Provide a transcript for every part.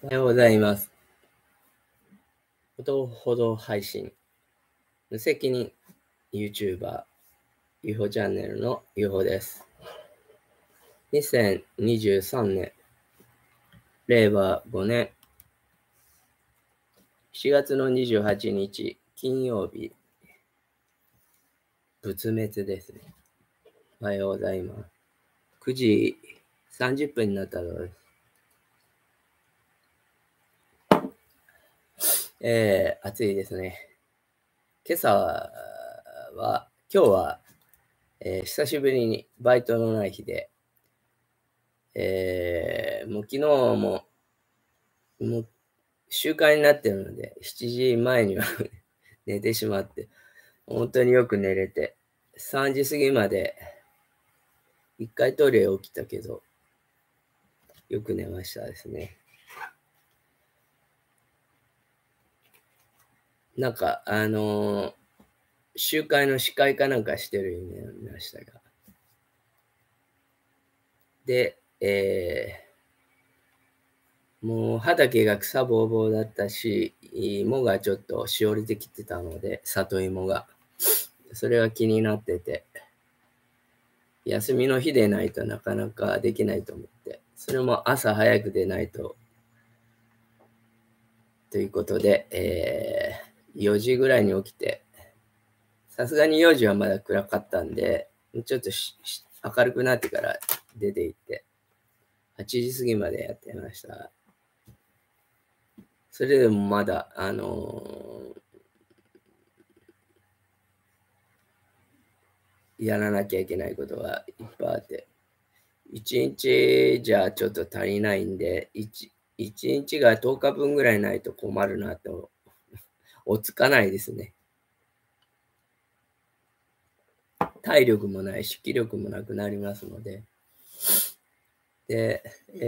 おはようございます。音ほど配信、無責任 YouTuber、UFO チャンネルの UFO です。2023年、令和5年、7月の28日、金曜日、仏滅ですね。おはようございます。9時30分になったのです。暑いですね。今日は、久しぶりにバイトのない日で、もう昨日もう習慣になってるので、7時前には寝てしまって、本当によく寝れて、3時過ぎまで一回トイレ起きたけど、よく寝ましたですね。なんか、集会の司会かなんかしてるようになりましたが。で、もう畑が草ぼうぼうだったし、芋がちょっとしおれてきてたので、里芋が。それが気になってて、休みの日でないとなかなかできないと思って、それも朝早くでないと、ということで、4時ぐらいに起きて、さすがに4時はまだ暗かったんで、ちょっと明るくなってから出て行って、8時過ぎまでやってました。それでもまだ、やらなきゃいけないことがいっぱいあって、1日じゃちょっと足りないんで、1日が10日分ぐらいないと困るなと、落ち着かないですね。体力もないし、気力もなくなりますので。で、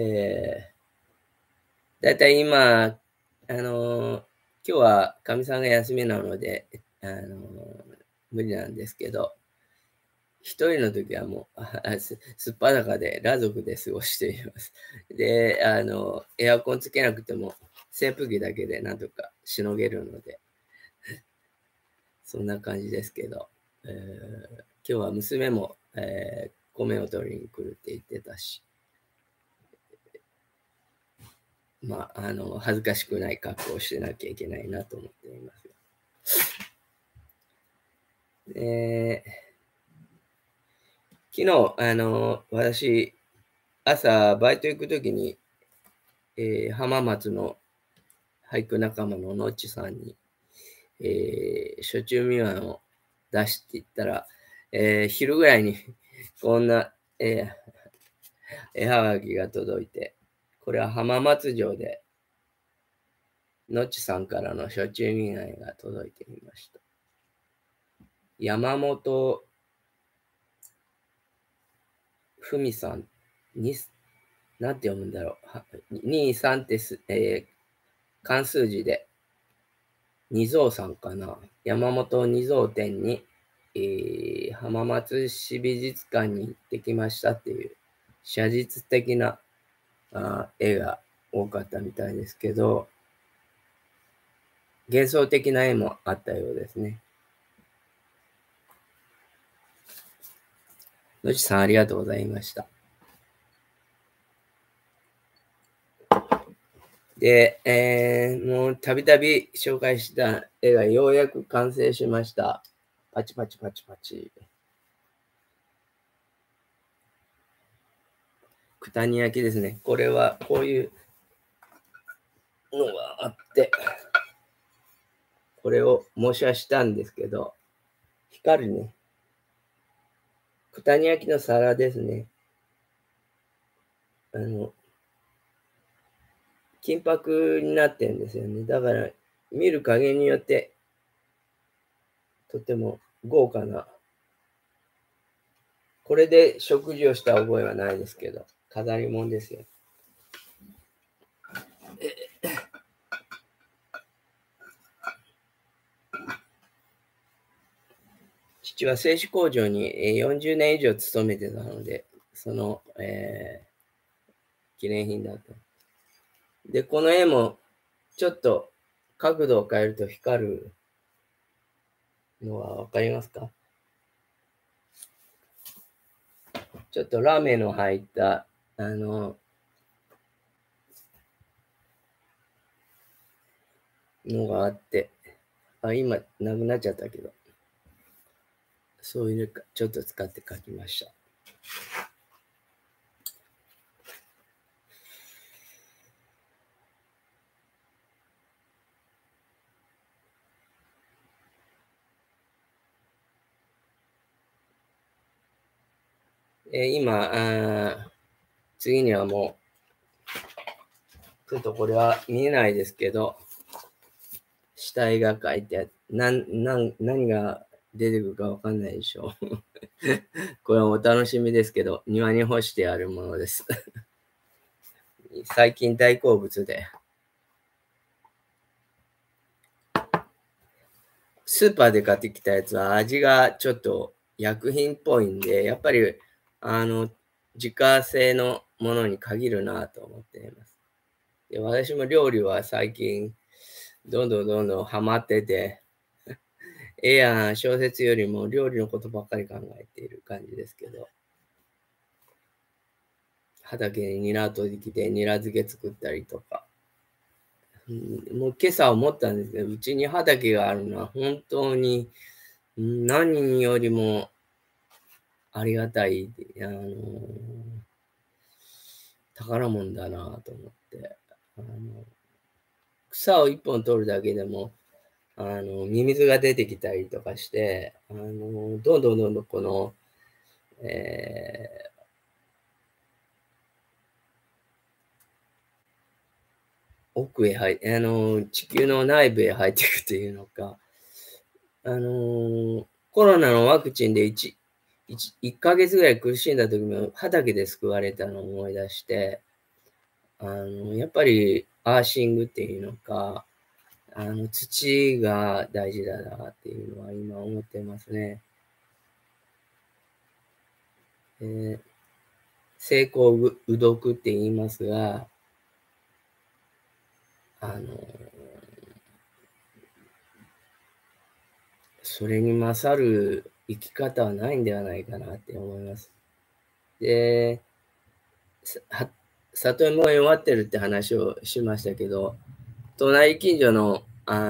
だいたい今、今日はかみさんが休みなので、無理なんですけど、一人の時はもう、すっぱだかで裸族で過ごしています。で、エアコンつけなくても、扇風機だけでなんとかしのげるので、そんな感じですけど、今日は娘も、米を取りに来るって言ってたし、まあ、恥ずかしくない格好をしてなきゃいけないなと思っています。昨日、私、朝、バイト行くときに、浜松の俳句仲間ののっちさんに、暑中見舞いを出していったら、昼ぐらいにこんな、絵はがきが届いて、これは浜松城で、のっちさんからの暑中見舞いが届いていました。山本文さんに、なんて読むんだろう。2、3って漢数字で、二蔵さんかな。山本二蔵店に、浜松市美術館に行ってきましたっていう、写実的な絵が多かったみたいですけど、幻想的な絵もあったようですね。のちさんありがとうございました。で、もうたびたび紹介した絵がようやく完成しました。パチパチパチパチ。九谷焼ですね。これはこういうのがあって、これを模写したんですけど、光るね。九谷焼の皿ですね。金箔になってるんですよね。だから、見る加減によって、とても豪華な。これで食事をした覚えはないですけど、飾り物ですよ。父は製紙工場に40年以上勤めてたので、その、記念品だった。 で、この絵もちょっと角度を変えると光るのはわかりますか？ちょっとラメの入った、のがあって、今なくなっちゃったけど、そういうのちょっと使って描きました。今、次にはもう、ちょっとこれは見えないですけど、死体が描いてあって、何が出てくるかわかんないでしょう。これはお楽しみですけど、庭に干してあるものです。最近大好物で。スーパーで買ってきたやつは味がちょっと薬品っぽいんで、やっぱり、自家製のものに限るなと思っています。で、私も料理は最近、どんどんハマってて、絵や小説よりも料理のことばっかり考えている感じですけど、畑にニラ取り来てニラ漬け作ったりとか、もう今朝思ったんですけど、うちに畑があるのは本当に何よりもありがたい、宝物だなと思って、草を一本取るだけでも、ミミズが出てきたりとかして、どんどんこの、奥へ入地球の内部へ入っていくというのか、コロナのワクチンで1ヶ月ぐらい苦しんだ時も畑で救われたのを思い出して、やっぱりアーシングっていうのか、土が大事だなっていうのは今思ってますね。成功うどくって言いますが、それに勝る生き方はないんではないかなって思います。で、里芋が弱ってるって話をしましたけど、隣近所の、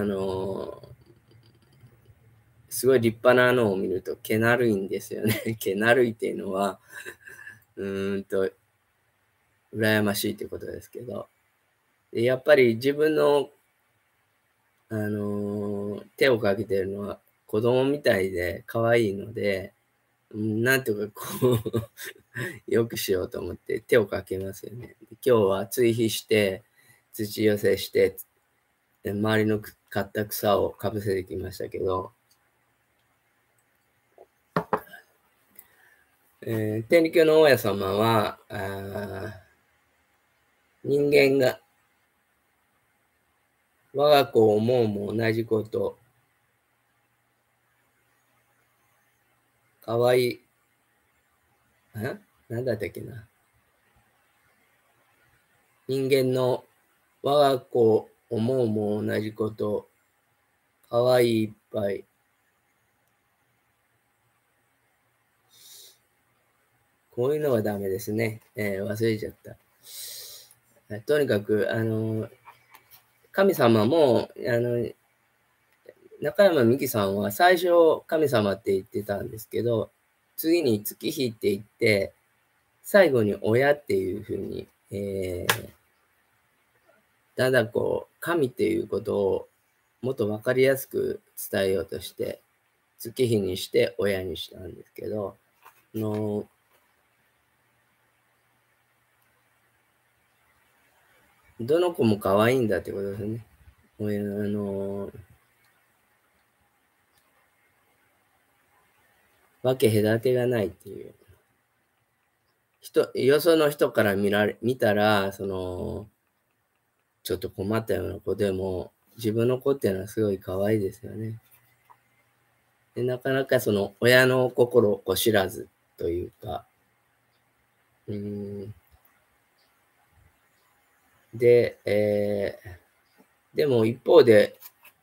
すごい立派なのを見ると、気なるいんですよね。気なるいっていうのは、羨ましいってことですけど、やっぱり自分の、手をかけてるのは子供みたいで可愛いので、なんとかこうよくしようと思って手をかけますよね。今日は追肥して、土寄せして、周りの刈った草をかぶせてきましたけど、天理教の大家様は、人間が我が子を思うも同じこと、かわいい、なんだったっけな。人間の我が子を思うも同じこと、かわいいいっぱい。こういうのはダメですね。忘れちゃった。とにかく、神様も、中山美紀さんは最初神様って言ってたんですけど、次に月日って言って、最後に親っていうふうに、だんだんこう、神っていうことをもっとわかりやすく伝えようとして、月日にして親にしたんですけど、どの子も可愛いんだってことですね。分け隔てがないっていう。よその人から見たら、ちょっと困ったような子でも、自分の子っていうのはすごい可愛いですよね。で、なかなかその親の心をこう知らずというか、 で、でも一方で、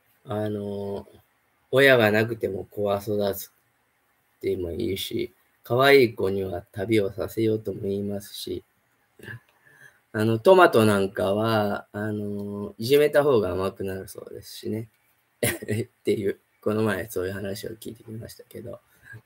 親がなくても子は育つっても言うし、可愛い子には旅をさせようとも言いますし、トマトなんかは、いじめた方が甘くなるそうですしね。っていう、この前そういう話を聞いてきましたけど、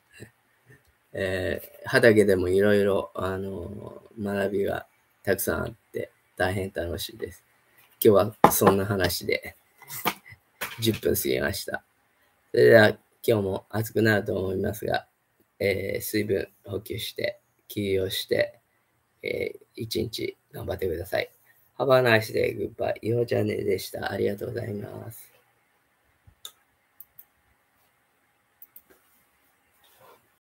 畑でもいろいろ、学びがたくさんあって大変楽しいです。今日はそんな話で10分過ぎました。それでは今日も暑くなると思いますが、水分補給して、休養して、一日頑張ってください。Have a nice day. Goodbye. ようチャンネルでした。ありがとうございます。